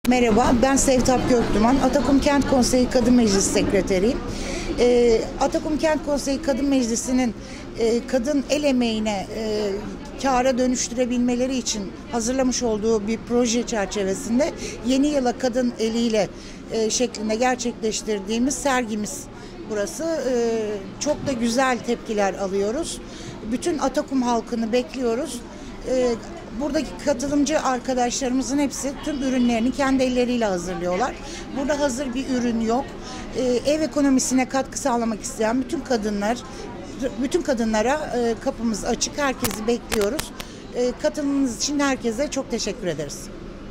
Merhaba, ben Sevtap Göktuman. Atakum Kent Konseyi Kadın Meclisi Sekreteriyim. Atakum Kent Konseyi Kadın Meclisi'nin kadın el emeğine kâra dönüştürebilmeleri için hazırlamış olduğu bir proje çerçevesinde yeni yıla kadın eliyle şeklinde gerçekleştirdiğimiz sergimiz burası. Çok da güzel tepkiler alıyoruz. Bütün Atakum halkını bekliyoruz. Buradaki katılımcı arkadaşlarımızın hepsi tüm ürünlerini kendi elleriyle hazırlıyorlar. Burada hazır bir ürün yok. Ev ekonomisine katkı sağlamak isteyen bütün kadınlara kapımız açık. Herkesi bekliyoruz. Katılımınız için herkese çok teşekkür ederiz.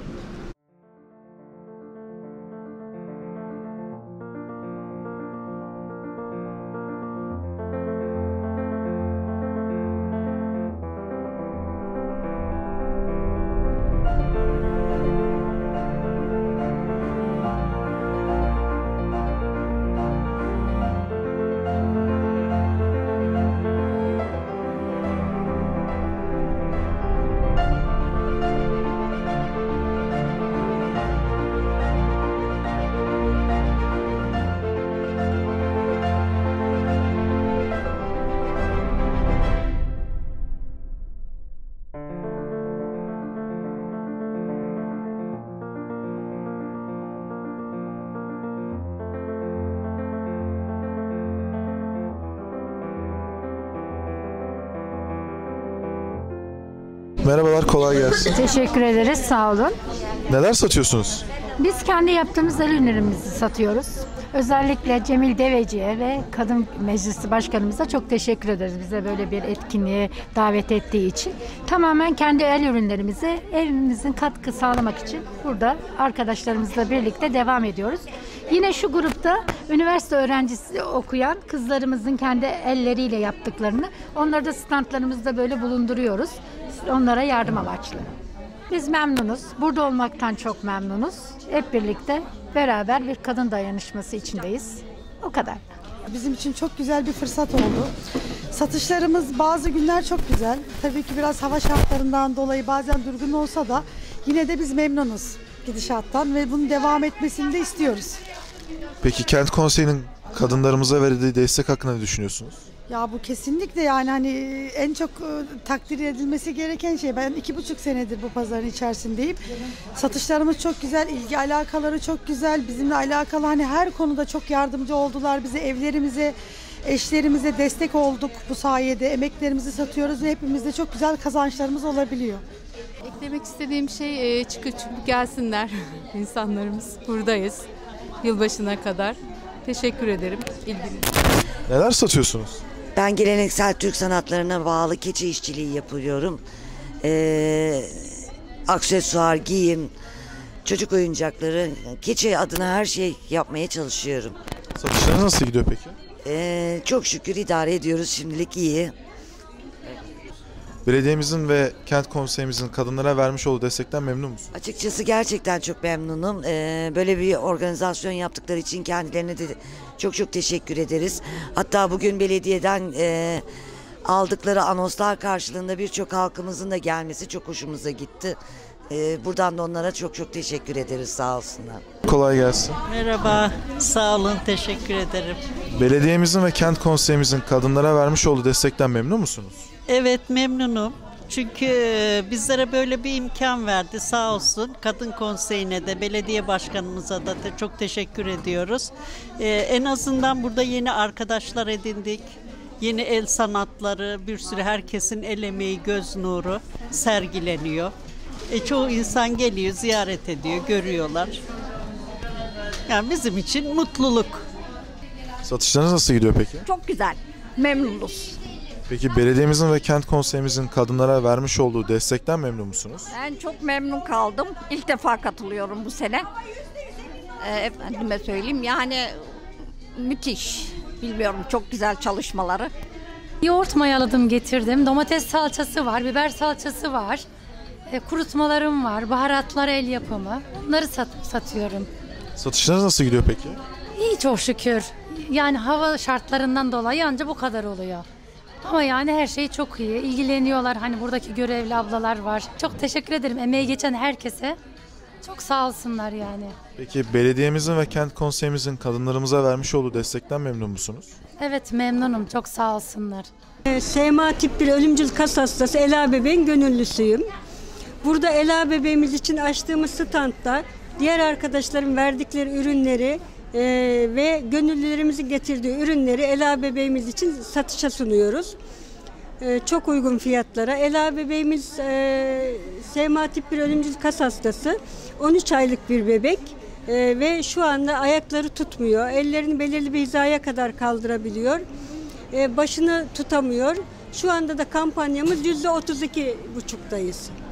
Merhabalar, kolay gelsin. Teşekkür ederiz, sağ olun. Neler satıyorsunuz? Biz kendi yaptığımız el ürünlerimizi satıyoruz. Özellikle Cemil Deveci'ye ve Kadın Meclisi Başkanımıza çok teşekkür ederiz. Bize böyle bir etkinliğe davet ettiği için. Tamamen kendi el ürünlerimizi evimizin katkı sağlamak için burada arkadaşlarımızla birlikte devam ediyoruz. Yine şu grupta üniversite öğrencisi okuyan kızlarımızın kendi elleriyle yaptıklarını onları da standlarımızda böyle bulunduruyoruz. Onlara yardım amaçlı. Biz memnunuz. Burada olmaktan çok memnunuz. Hep birlikte beraber bir kadın dayanışması içindeyiz. O kadar. Bizim için çok güzel bir fırsat oldu. Satışlarımız bazı günler çok güzel. Tabii ki biraz hava şartlarından dolayı bazen durgun olsa da yine de biz memnunuz gidişattan ve bunun devam etmesini de istiyoruz. Peki Kent Konseyi'nin kadınlarımıza verdiği destek hakkında ne düşünüyorsunuz? Ya bu kesinlikle yani hani en çok takdir edilmesi gereken şey. Ben 2,5 senedir bu pazarın içerisindeyim. Satışlarımız çok güzel, ilgi alakaları çok güzel. Bizimle alakalı hani her konuda çok yardımcı oldular. Bize evlerimize, eşlerimize destek olduk bu sayede. Emeklerimizi satıyoruz ve hepimizde çok güzel kazançlarımız olabiliyor. Eklemek istediğim şey çıkıp gelsinler insanlarımız. Buradayız yılbaşına kadar. Teşekkür ederim ilginiz. Neler satıyorsunuz? Ben geleneksel Türk sanatlarına bağlı keçi işçiliği yapıyorum. Aksesuar, giyim, çocuk oyuncakları, keçi adına her şey yapmaya çalışıyorum. Satışlarınız nasıl gidiyor peki? Çok şükür idare ediyoruz, şimdilik iyi. Belediyemizin ve Kent Konseyimizin kadınlara vermiş olduğu destekten memnun musunuz? Açıkçası gerçekten çok memnunum. Böyle bir organizasyon yaptıkları için kendilerine de çok teşekkür ederiz. Hatta bugün belediyeden aldıkları anonslar karşılığında birçok halkımızın da gelmesi çok hoşumuza gitti. Buradan da onlara çok teşekkür ederiz, sağ olsunlar. Kolay gelsin. Merhaba, sağ olun, teşekkür ederim. Belediyemizin ve Kent Konseyimizin kadınlara vermiş olduğu destekten memnun musunuz? Evet, memnunum. Çünkü bizlere böyle bir imkan verdi, sağ olsun. Kadın Konseyi'ne de, belediye başkanımıza da çok teşekkür ediyoruz. En azından burada yeni arkadaşlar edindik. Yeni el sanatları, bir sürü herkesin el emeği, göz nuru sergileniyor. Çoğu insan geliyor, ziyaret ediyor, görüyorlar. Yani bizim için mutluluk. Satışlarınız nasıl gidiyor peki? Çok güzel, memnunuz. Peki belediyemizin ve Kent Konseyimizin kadınlara vermiş olduğu destekten memnun musunuz? Ben çok memnun kaldım. İlk defa katılıyorum bu sene. Efendime söyleyeyim yani müthiş. Bilmiyorum, çok güzel çalışmaları. Yoğurt mayaladım, getirdim. Domates salçası var, biber salçası var. Kurutmalarım var, baharatlar el yapımı. Bunları satıyorum. Satışlarınız nasıl gidiyor peki? İyi çok şükür. Yani hava şartlarından dolayı ancak bu kadar oluyor. Ama yani her şey çok iyi. İlgileniyorlar. Hani buradaki görevli ablalar var. Çok teşekkür ederim emeği geçen herkese. Çok sağ olsunlar yani. Peki belediyemizin ve kent konseyimizin kadınlarımıza vermiş olduğu destekten memnun musunuz? Evet memnunum. Çok sağ olsunlar. SMA tip 1 ölümcül kas hastası Ela Bebeğin gönüllüsüyüm. Burada Ela Bebeğimiz için açtığımız standta diğer arkadaşların verdikleri ürünleri ve gönüllülerimizin getirdiği ürünleri Ela Bebeğimiz için satışa sunuyoruz. Çok uygun fiyatlara. Ela Bebeğimiz SMA tip 1 ölümcül kas hastası. 13 aylık bir bebek ve şu anda ayakları tutmuyor. Ellerini belirli bir hizaya kadar kaldırabiliyor. Başını tutamıyor. Şu anda da kampanyamız %32,5'dayız.